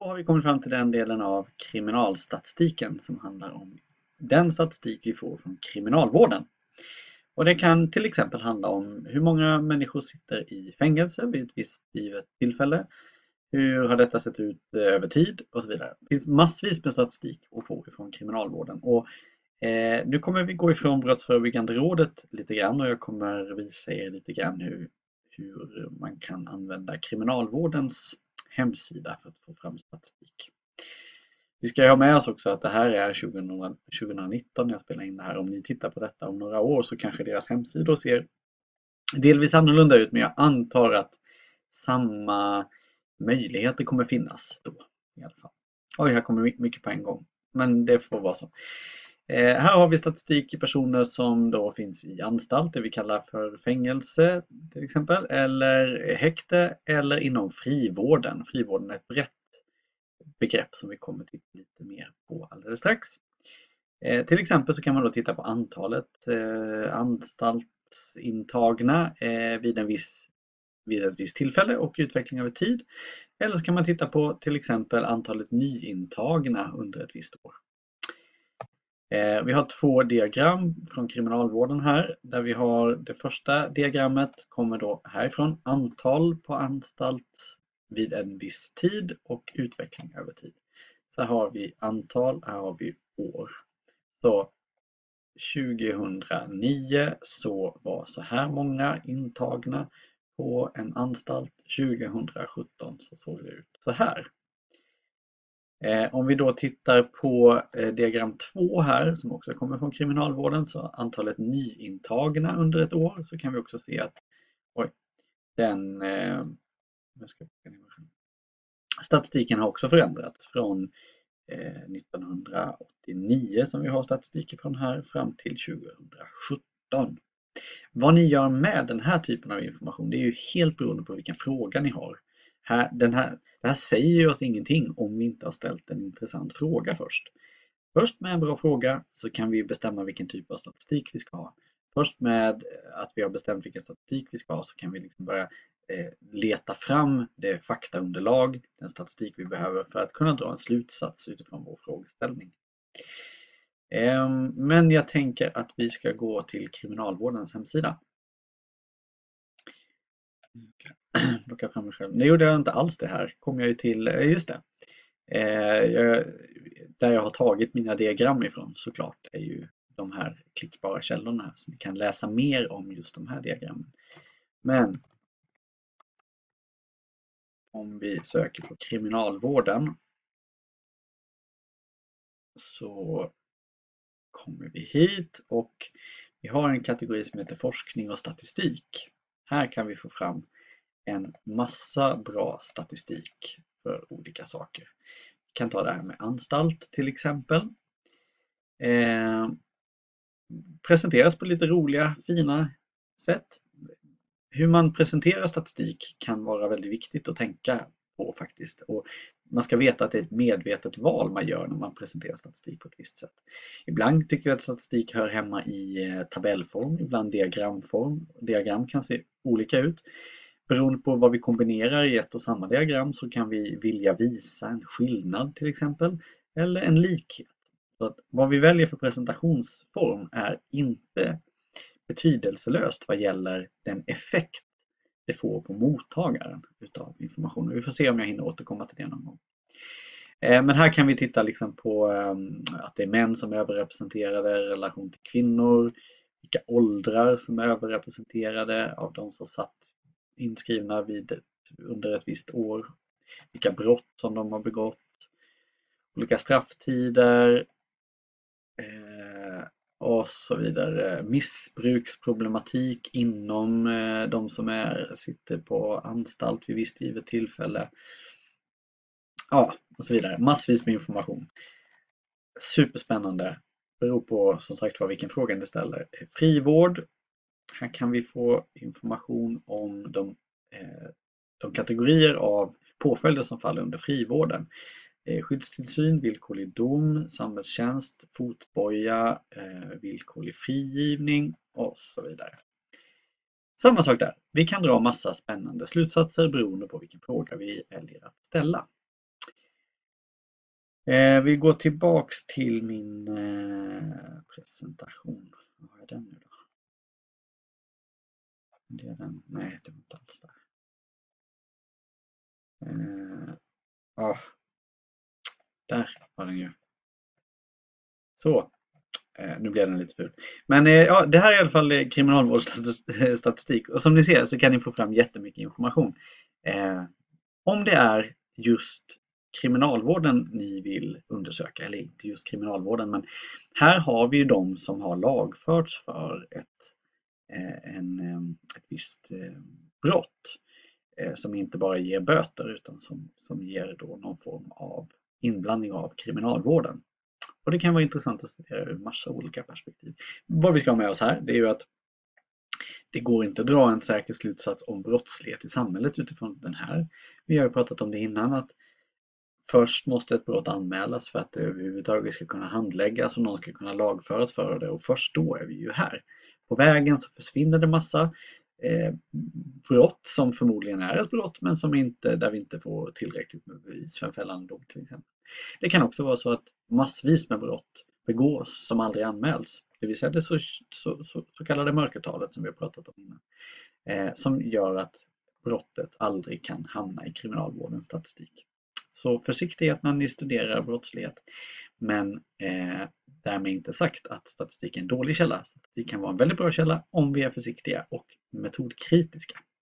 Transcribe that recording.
Då har vi kommit fram till den delen av kriminalstatistiken som handlar om den statistik vi får från kriminalvården. Och det kan till exempel handla om hur många människor sitter i fängelse vid ett visst givet tillfälle. Hur har detta sett ut över tid och så vidare. Det finns massvis med statistik att få från kriminalvården. Och nu kommer vi gå ifrån Brottsförebyggande rådet lite grann och jag kommer visa er lite grann hur man kan använda kriminalvårdens hemsida för att få fram statistik. Vi ska ha med oss också att det här är 2019 när jag spelar in det här. Om ni tittar på detta om några år så kanske deras hemsidor ser delvis annorlunda ut, men jag antar att samma möjligheter kommer finnas då i alla fall. Oj, här kommer mycket på en gång, men det får vara så. Här har vi statistik i personer som då finns i anstalt, det vi kallar för fängelse till exempel, eller häkte eller inom frivården. Frivården är ett brett begrepp som vi kommer titta lite mer på alldeles strax. Till exempel så kan man då titta på antalet anstaltsintagna vid ett visst tillfälle och utveckling över tid. Eller så kan man titta på till exempel antalet nyintagna under ett visst år. Vi har två diagram från kriminalvården här, där vi har det första diagrammet kommer då härifrån, antal på anstalt vid en viss tid och utveckling över tid. Så här har vi antal, här har vi år. Så 2009 så var så här många intagna på en anstalt. 2017 så såg det ut så här. Om vi då tittar på diagram 2 här som också kommer från kriminalvården, så antalet nyintagna under ett år, så kan vi också se att statistiken har också förändrats från 1989 som vi har statistik från här fram till 2017. Vad ni gör med den här typen av information, det är ju helt beroende på vilken fråga ni har. Det här säger ju oss ingenting om vi inte har ställt en intressant fråga först. Först med en bra fråga så kan vi bestämma vilken typ av statistik vi ska ha. Först med att vi har bestämt vilken statistik vi ska ha så kan vi liksom börja leta fram det faktaunderlag, den statistik vi behöver för att kunna dra en slutsats utifrån vår frågeställning. Men jag tänker att vi ska gå till kriminalvårdens hemsida. Plocka fram mig själv. Nu gjorde jag inte alls det här. Kom jag ju till, just det. Där jag har tagit mina diagram ifrån såklart är ju de här klickbara källorna här. Så ni kan läsa mer om just de här diagrammen. Men om vi söker på kriminalvården så kommer vi hit och vi har en kategori som heter forskning och statistik. Här kan vi få fram en massa bra statistik för olika saker. Vi kan ta det här med anstalt till exempel. Presenteras på lite roliga, fina sätt. Hur man presenterar statistik kan vara väldigt viktigt att tänka på faktiskt. Och man ska veta att det är ett medvetet val man gör när man presenterar statistik på ett visst sätt. Ibland tycker jag att statistik hör hemma i tabellform, ibland diagramform. Diagram kan se olika ut. Beroende på vad vi kombinerar i ett och samma diagram så kan vi vilja visa en skillnad till exempel, eller en likhet. Så att vad vi väljer för presentationsform är inte betydelselöst vad gäller den effekt det får på mottagaren utav informationen. Vi får se om jag hinner återkomma till det någon gång. Men här kan vi titta liksom på att det är män som är överrepresenterade i relation till kvinnor, vilka åldrar som är överrepresenterade av de som satt inskrivna under ett visst år, vilka brott som de har begått, olika strafftider och så vidare. Missbruksproblematik inom de som sitter på anstalt vid visst givet tillfälle. Ja, och så vidare. Massvis med information. Superspännande. Beror på som sagt vad vilken fråga ni ställer. Frivård. Här kan vi få information om de kategorier av påföljder som faller under frivården. Skyddstillsyn, villkorlig dom, samhällstjänst, fotboja, villkorlig frigivning och så vidare. Samma sak där. Vi kan dra massa spännande slutsatser beroende på vilken fråga vi väljer att ställa. Vi går tillbaks till min presentation. Vad har jag den nu då? Det är den. Nej, det var inte alls där. Där var den ju. Så, nu blev den lite ful. Men ja, det här är i alla fall kriminalvårdsstatistik. Och som ni ser så kan ni få fram jättemycket information. Om det är just kriminalvården ni vill undersöka, eller inte just kriminalvården, men här har vi ju de som har lagförts för ett visst brott som inte bara ger böter utan som ger då någon form av inblandning av kriminalvården. Och det kan vara intressant att studera ur massa olika perspektiv. Vad vi ska ha med oss här, det är ju att det går inte att dra en säker slutsats om brottslighet i samhället utifrån den här. Vi har ju pratat om det innan, att först måste ett brott anmälas för att det överhuvudtaget ska kunna handläggas och någon ska kunna lagföras för det, och först då är vi ju här. På vägen så försvinner det massa brott som förmodligen är ett brott men som inte, där vi inte får tillräckligt med bevis för en fällande dom till exempel. Det kan också vara så att massvis med brott begås som aldrig anmäls. Det vill säga det så kallade mörkertalet som vi har pratat om innan. Som gör att brottet aldrig kan hamna i kriminalvårdens statistik. Så försiktighet när ni studerar brottslighet. Men därmed inte sagt att statistik är en dålig källa. Statistik kan vara en väldigt bra källa om vi är försiktiga och metodkritiska.